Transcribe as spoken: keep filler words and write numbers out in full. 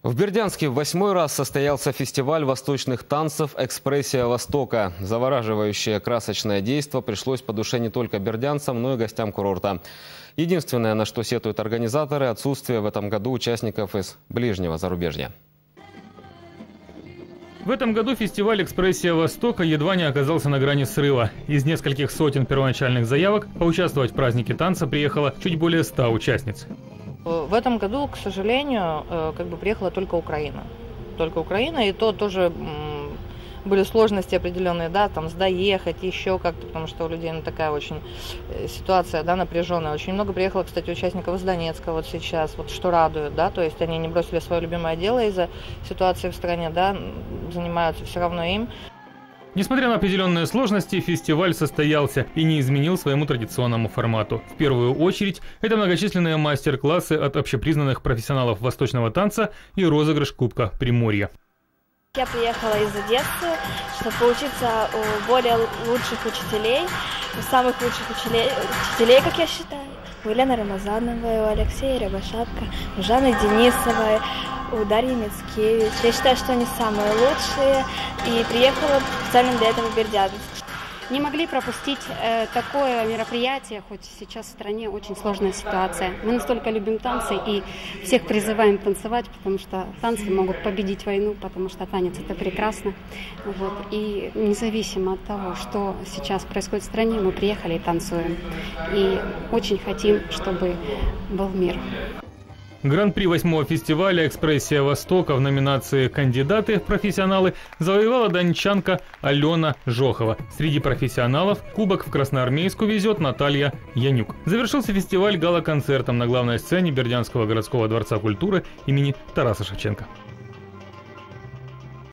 В Бердянске в восьмой раз состоялся фестиваль восточных танцев «Экспрессия Востока». Завораживающее красочное действо пришлось по душе не только бердянцам, но и гостям курорта. Единственное, на что сетуют организаторы – отсутствие в этом году участников из ближнего зарубежья. В этом году фестиваль «Экспрессия Востока» едва не оказался на грани срыва. Из нескольких сотен первоначальных заявок поучаствовать в празднике танца приехало чуть более ста участниц. В этом году, к сожалению, как бы приехала только Украина. Только Украина, и то тоже были сложности определенные, да, там доехать, еще как-то, потому что у людей ну, такая очень ситуация, да, напряженная. Очень много приехало, кстати, участников из Донецка вот сейчас, вот что радует, да, то есть они не бросили свое любимое дело из-за ситуации в стране, да, занимаются все равно им. Несмотря на определенные сложности, фестиваль состоялся и не изменил своему традиционному формату. В первую очередь, это многочисленные мастер-классы от общепризнанных профессионалов восточного танца и розыгрыш Кубка Приморья. Я приехала из Одессы, чтобы поучиться у более лучших учителей, у самых лучших учителей, учителей, как я считаю. У Елены Рамазановой, у Алексея Рябошапка, у Жанны Денисовой, у Дарьи Мицкевич. Я считаю, что они самые лучшие, и приехала специально для этого в Бердянск. Не могли пропустить э, такое мероприятие, хоть сейчас в стране очень сложная ситуация. Мы настолько любим танцы и всех призываем танцевать, потому что танцы могут победить войну, потому что танец – это прекрасно. Вот. И независимо от того, что сейчас происходит в стране, мы приехали и танцуем. И очень хотим, чтобы был мир. Гран-при восьмого фестиваля «Экспрессия Востока» в номинации «Кандидаты в профессионалы» завоевала дончанка Алена Жохова. Среди профессионалов кубок в Красноармейску везет Наталья Янюк. Завершился фестиваль гала-концертом на главной сцене Бердянского городского дворца культуры имени Тараса Шевченко.